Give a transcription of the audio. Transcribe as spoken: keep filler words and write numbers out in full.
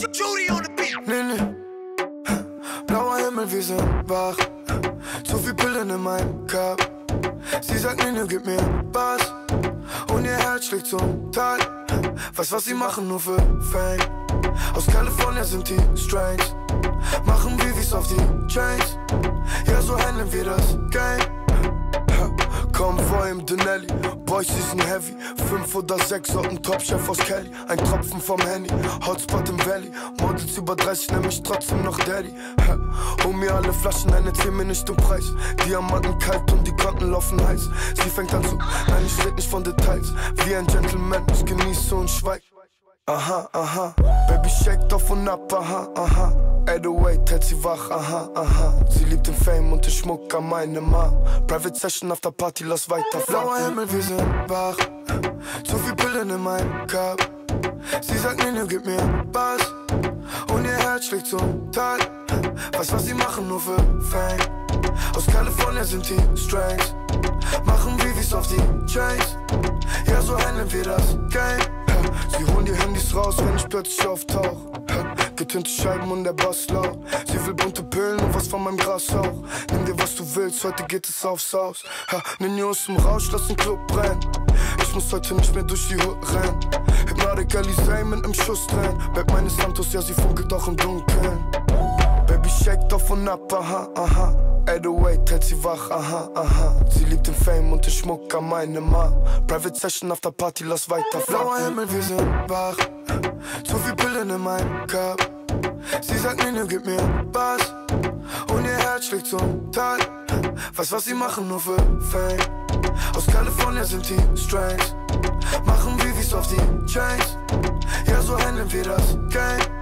Judy on the beat. Nee, nee. Blauer Himmel, wir sind wach. Zu viel Pillen in meinem Cup. Sie sagt, nee, nee, gib mir Bass. Und ihr Herz schlägt zum Tag. Weiß, was sie machen, nur für Fame. Aus Kalifornien sind die Strange. Machen Vivis auf die Chains. Ja, so handeln wir das Game. Komm vor im Denelli, Boys, sie sind heavy. Fünf oder sechs Sorten Top-Chef aus Kelly. Ein Tropfen vom Handy, Hotspot im Valley. Models über dreißig, nenn mich trotzdem noch Daddy. Hol mir alle Flaschen, eine erzähl mir nicht den Preis. Diamanten kalt und die Konten laufen heiß. Sie fängt an zu, nein, ich red nicht von Details. Wie ein Gentleman, ich genieße und schweig. Aha, aha, Baby shake auf und ab, aha, aha. eight oh eight hält sie wach, aha, aha. Sie liebt den Fame und den Schmuck an meine Mom. Private Session auf der Party, lass weiter. Blauer Himmel, wir sind wach. Zu viel Pillen in meinem Cup. Sie sagt, nee, nee, gib mir Bass. Und ihr Herz schlägt zum Tag. Weiß, was sie machen, nur für Fame. Aus Kalifornien sind die Strange. Machen Vivis auf die Chains. Ja, so handeln wir das Game. Sie holen die Handys raus, wenn ich plötzlich auftauch. Getönte Scheiben und der Bass laut. Sie will bunte Pillen und was von meinem Gras auch. Nimm dir was du willst, heute geht es aufs Haus. Ne News im Rausch, lass den Club brennen. Ich muss heute nicht mehr durch die Hood rennen. Hypnotic Alizé mit nem Schuss drin. Bleib meine Santos, ja sie funkelt auch im Dunkeln. Baby shake auf und ab, aha, aha. eight oh eight hält sie wach, aha, aha. Sie liebt den Fame und den Schmuck an meine Mom. Private Session auf der Party, lass weiter. Blauer Himmel, wir sind wach. Zu viel Pillen in meinem Cup. Sie sagt, nee, nee, gib mir Bass. Und ihr Herz schlägt zum Tag. Weiß, was sie machen, nur für Fame. Aus Kalifornien sind die Strange. Machen Vivis auf die Chains. Ja, so handeln wir das Game.